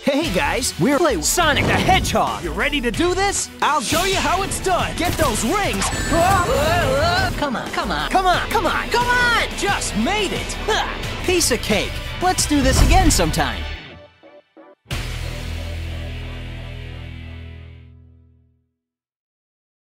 Hey guys, we're playing Sonic the Hedgehog. You ready to do this? I'll show you how it's done. Get those rings. Come on, come on, come on, come on, come on! Just made it. Piece of cake. Let's do this again sometime.